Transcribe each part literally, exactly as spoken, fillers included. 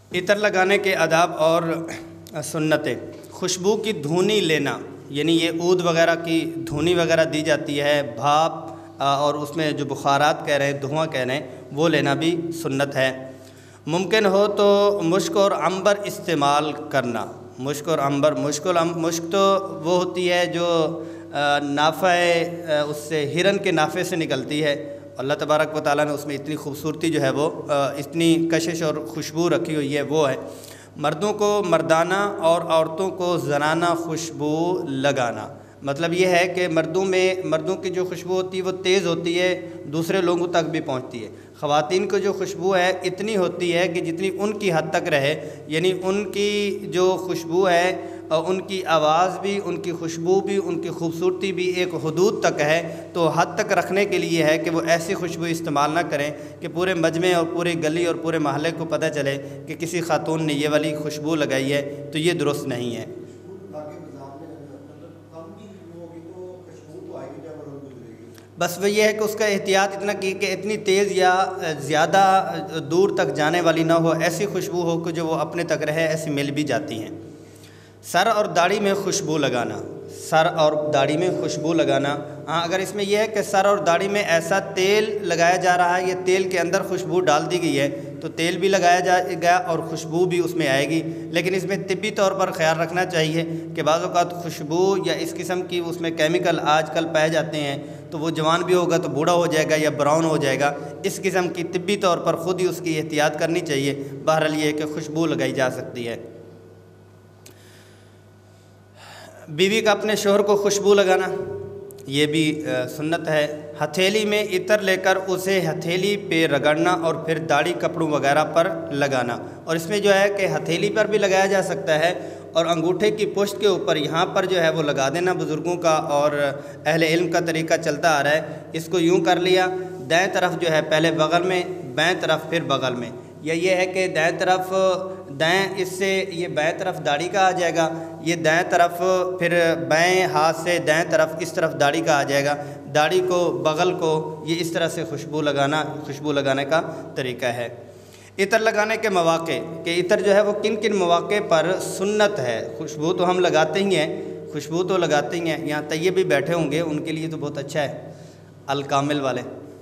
عطر لگانے کے آداب اور سنتیں۔ خوشبو کی دھونی لینا، یعنی یہ عود وغیرہ کی دھونی وغیرہ دی جاتی ہے، بھاپ اور اس میں جو بخارات کہہ رہے ہیں، دھواں کہہ رہے ہیں، وہ لینا بھی سنت ہے۔ ممکن ہو تو مشک اور عنبر استعمال کرنا۔ مشک اور عنبر، مشک اور مشک تو وہ ہوتی ہے جو نافع اس سے ہرن کے نافع سے نکلتی ہے۔ اللہ تبارک و تعالیٰ نے اس میں اتنی خوبصورتی جو ہے وہ اتنی کشش اور خوشبو رکھی ہوئی ہے، وہ ہے۔ مردوں کو مردانہ اور عورتوں کو زنانہ خوشبو لگانا، مطلب یہ ہے کہ مردوں میں مردوں کی جو خوشبو ہوتی ہے وہ تیز ہوتی ہے، دوسرے لوگوں تک بھی پہنچتی ہے۔ خواتین کو جو خوشبو ہے اتنی ہوتی ہے کہ جتنی ان کی حد تک رہے، یعنی ان کی جو خوشبو ہے اور ان کی آواز بھی، ان کی خوشبو بھی، ان کی خوبصورتی بھی ایک حدود تک ہے، تو حد تک رکھنے کے لیے ہے کہ وہ ایسی خوشبو استعمال نہ کریں کہ پورے مجمع اور پورے گلی اور پورے محلے کو پتہ چلے کہ کسی خاتون نے یہ والی خوشبو لگائی ہے، تو یہ درست نہیں ہے۔ بس وہ یہ ہے کہ اس کا احتیاط اتنا کی کہ اتنی تیز یا زیادہ دور تک جانے والی نہ ہو، ایسی خوشبو ہو کہ جو وہ اپنے تک رہے، ایسی مل بھی جاتی ہیں۔ سر اور داڑھی میں خوشبو لگانا، سر اور داڑھی میں خوشبو لگانا، ہاں اگر اس میں یہ ہے کہ سر اور داڑھی میں ایسا تیل لگایا جا رہا ہے، یہ تیل کے اندر خوشبو ڈال دی گئی ہے تو تیل بھی لگایا جائے گا اور خوشبو بھی اس میں آئے گی، لیکن اس میں طبی طور پر خیال رکھنا چاہیے کہ بعض اوقات خوشبو یا اس قسم کی اس میں کیمیکل آج کل پائے جاتے ہیں، تو وہ جوان بھی ہوگا تو بوڑھا ہو جائے گا یا براؤن ہو جائے گا۔ اس قسم کی طبی طور پر خود ہی اس کی احتیاط کرنی چاہیے۔ بہرحال یہ کہ خوشبو لگائی جا سکتی ہے۔ بیوی کا اپنے شوہر کو خوشبو لگانا، یہ بھی سنت ہے۔ ہتھیلی میں عطر لے کر اسے ہتھیلی پہ رگڑنا اور پھر داڑھی کپڑوں وغیرہ پر لگانا، اور اس میں جو ہے کہ ہتھیلی پر بھی لگایا جا سکتا ہے اور انگوٹھے کی پشت کے اوپر یہاں پر جو ہے وہ لگا دینا بزرگوں کا اور اہل علم کا طریقہ چلتا آ رہا ہے۔ اس کو یوں کر لیا، دائیں طرف جو ہے پہلے بغل میں، بائیں طرف پھر بغل میں، یا یہ ہے کہ دائیں طرف دائیں، اس سے یہ بائیں طرف داڑھی کا آ جائے گا، یہ دائیں طرف پھر بائیں ہاتھ سے دائیں طرف اس طرف داڑھی کا آ جائے گا، داڑھی کو بغل کو، یہ اس طرح سے خوشبو لگانا خوشبو لگانے کا طریقہ ہے۔ عطر لگانے کے مواقع، کہ عطر جو ہے وہ کن کن مواقع پر سنت ہے۔ خوشبو تو ہم لگاتے ہی ہیں، خوشبو تو لگاتے ہی ہیں، یہاں طیب بھی بیٹھے ہوں گے، ان کے لیے تو بہت اچھا ہے۔ الکامل والے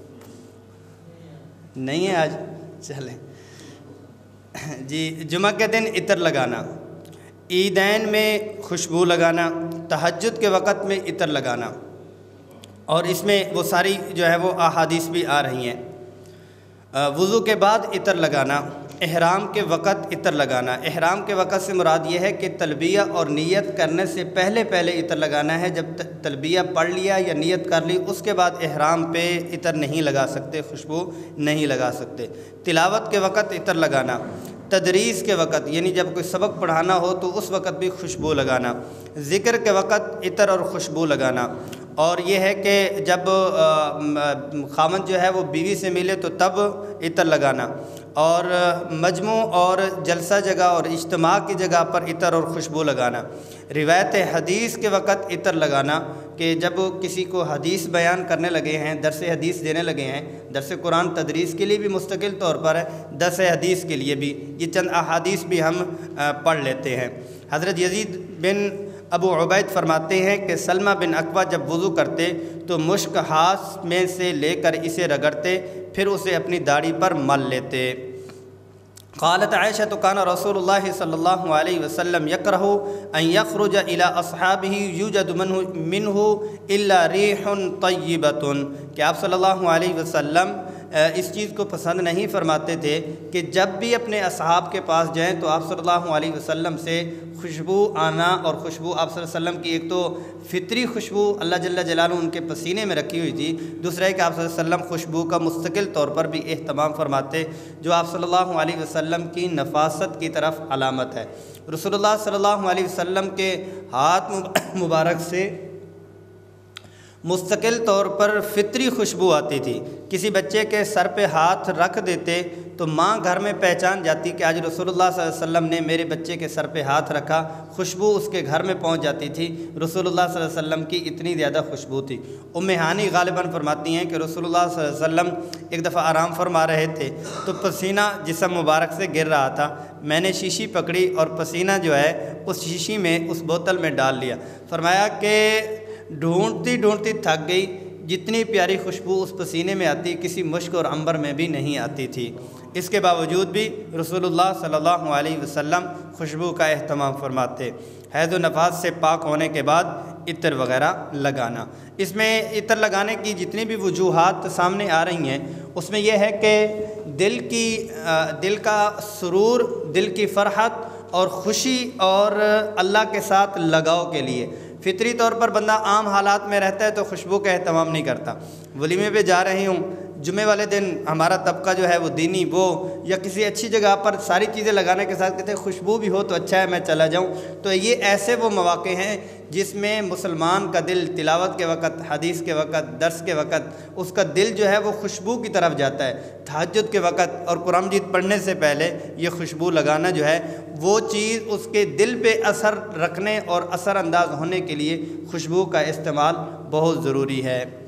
نہیں ہیں آج، چلیں جی۔ جمعہ کے دن عطر لگانا، عیدین میں خوشبو لگانا، تہجد کے وقت میں عطر لگانا، اور اس میں وہ ساری جو ہے وہ احادیث بھی آ رہی ہیں۔ وضو کے بعد عطر لگانا، احرام کے وقت عطر لگانا۔ احرام کے وقت سے مراد یہ ہے کہ تلبیہ اور نیت کرنے سے پہلے پہلے عطر لگانا ہے۔ جب تلبیہ پڑھ لیا یا نیت کر لی اس کے بعد احرام پہ عطر نہیں لگا سکتے، خوشبو نہیں لگا سکتے۔ تلاوت کے وقت عطر لگانا، تدریس کے وقت یعنی جب کوئی سبق پڑھانا ہو تو اس وقت بھی خوشبو لگانا، ذکر کے وقت عطر اور خوشبو لگانا، اور یہ ہے کہ جب خاوند جو ہے وہ بیوی سے ملے تو تب عطر لگانا، اور مجمع اور جلسہ جگہ اور اجتماع کی جگہ پر عطر اور خوشبو لگانا۔ روایت حدیث کے وقت عطر لگانا، کہ جب کسی کو حدیث بیان کرنے لگے ہیں، درس حدیث دینے لگے ہیں، درس قرآن تدریس کے لیے بھی مستقل طور پر ہے، درس حدیث کے لیے بھی یہ چند احادیث بھی ہم پڑھ لیتے ہیں۔ حضرت یزید بن ابو عبید فرماتے ہیں کہ سلمہ بن اکوع جب وضو کرتے تو مشک ہاتھ میں سے لے کر اسے رگڑتے، پھر اسے اپنی داڑھی پر مل لیتے۔ قالت عائشہ کان رسول اللہ صلی اللہ علیہ وسلم یکرہ ان یخرج الی اصحابہ یوجد منہ الا ریح طیبۃ، کہ آپ صلی اللہ علیہ وسلم اس چیز کو پسند نہیں فرماتے تھے کہ جب بھی اپنے اصحاب کے پاس جائیں تو آپ صلی اللہ علیہ وسلم سے خوشبو آنا، اور خوشبو آپ صلی اللہ علیہ وسلم کی ایک تو فطری خوشبو اللہ جل جلالہ ان کے پسینے میں رکھی ہوئی تھی، دوسرا ہے کہ آپ صلی اللہ علیہ وسلم خوشبو کا مستقل طور پر بھی اہتمام فرماتے، جو آپ صلی اللہ علیہ وسلم کی نفاست کی طرف علامت ہے۔ رسول اللہ صلی اللہ علیہ وسلم کے ہاتھ مبارک سے مستقل طور پر فطری خوشبو آتی تھی۔ کسی بچے کے سر پہ ہاتھ رکھ دیتے تو ماں گھر میں پہچان جاتی کہ آج رسول اللہ صلی اللہ علیہ وسلم نے میرے بچے کے سر پہ ہاتھ رکھا، خوشبو اس کے گھر میں پہنچ جاتی تھی۔ رسول اللہ صلی اللہ علیہ وسلم کی اتنی زیادہ خوشبو تھی۔ ام ہانی غالباً فرماتی ہیں کہ رسول اللہ صلی اللہ علیہ وسلم ایک دفعہ آرام فرما رہے تھے تو پسینہ جسم مبارک سے گر رہا تھا، میں نے شیشی پکڑی اور پسینہ جو ہے اس شیشی میں اس بوتل میں ڈال لیا۔ فرمایا کہ ڈھونڈتی ڈھونڈتی تھک گئی، جتنی پیاری خوشبو اس پسینے میں آتی کسی مشک اور عنبر میں بھی نہیں آتی تھی۔ اس کے باوجود بھی رسول اللہ صلی اللہ علیہ وسلم خوشبو کا اہتمام فرماتے۔ حیض و نفاس سے پاک ہونے کے بعد عطر وغیرہ لگانا، اس میں عطر لگانے کی جتنی بھی وجوہات سامنے آ رہی ہیں اس میں یہ ہے کہ دل کی دل کا سرور، دل کی فرحت اور خوشی اور اللہ کے ساتھ لگاؤ کے لیے۔ فطری طور پر بندہ عام حالات میں رہتا ہے تو خوشبو کا اہتمام نہیں کرتا۔ ولیمے پہ جا رہی ہوں، جمعے والے دن ہمارا طبقہ جو ہے وہ دینی وہ یا کسی اچھی جگہ پر ساری چیزیں لگانے کے ساتھ کہتے ہیں خوشبو بھی ہو تو اچھا ہے میں چلا جاؤں، تو یہ ایسے وہ مواقع ہیں جس میں مسلمان کا دل تلاوت کے وقت، حدیث کے وقت، درس کے وقت اس کا دل جو ہے وہ خوشبو کی طرف جاتا ہے۔ تہجد کے وقت اور قرآن مجید پڑھنے سے پہلے یہ خوشبو لگانا جو ہے وہ چیز اس کے دل پہ اثر رکھنے اور اثر انداز ہونے کے لیے خوشبو کا استعمال بہت ضروری ہے۔